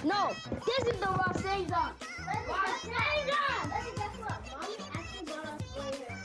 No, this is the Rasengan. Rasengan! Guess what? Mommy actually brought us right here.